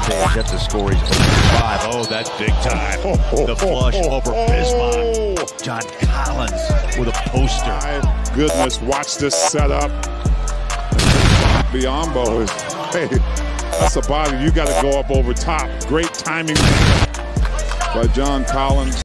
advantage. That's a score. He's 5. Oh, that's big time. The flush over Bismarck. John Collins with a poster. My goodness, watch this setup. Biombo is, hey, that's a body. You got to go up over top. Great timing by John Collins.